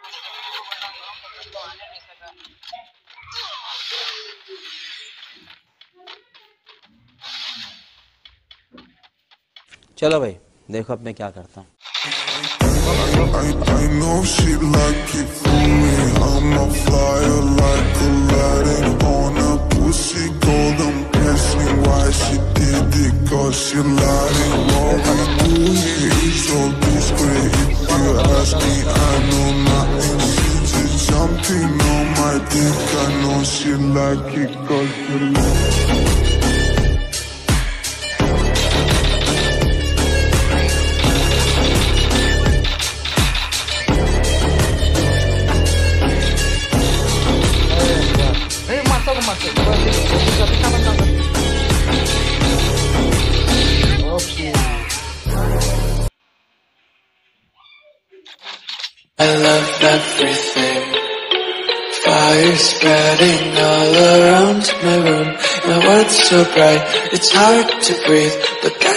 चलो भाई देखो अब मैं क्या करता हूँ। I know she like it for me. I'm a flyer like Aladdin on a pussy golden guessing why she did it, cause she lied. What we do here is so discreet. If you ask me, I know nothing. She just jumping on my dick. I know she like it cause she lied. I love everything. Fire spreading all around my room. My world's so bright, it's hard to breathe, but